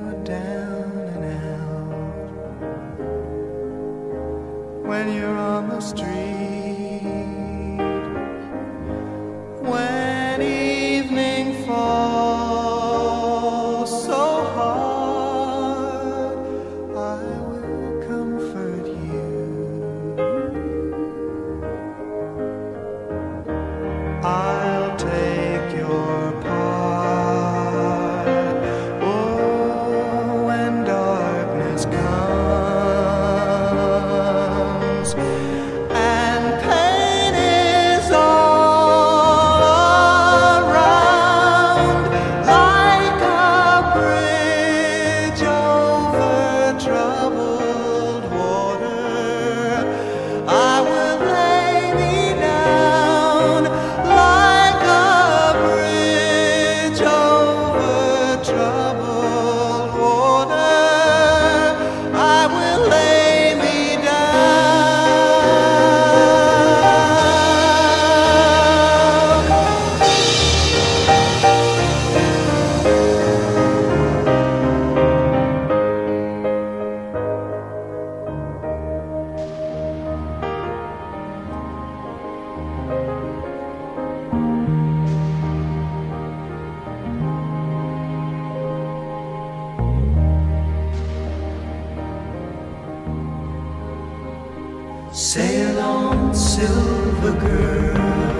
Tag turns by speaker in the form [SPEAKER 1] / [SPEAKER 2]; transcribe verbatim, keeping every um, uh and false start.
[SPEAKER 1] you're down and out, when you're on the street, when evening falls so hard, I will comfort you. I'll take your part. Oh, when darkness comes and pain is all around, like a bridge over troubled water, I will lay me down. Like a bridge over troubled water, I will lay me Sail on, silver girl.